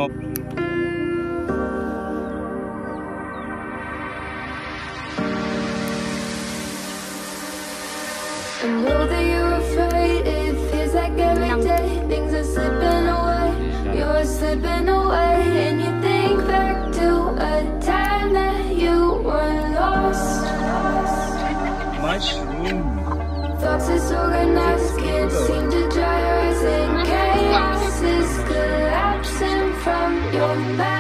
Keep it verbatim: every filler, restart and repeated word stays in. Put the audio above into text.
I know that you're afraid, it feels like every day things are slipping away, you're slipping away, and you think back to a time that you were lost. Mushroom. Thoughts disorganized, can't seem to dry your eyes, and chaos is collapsing from your mind.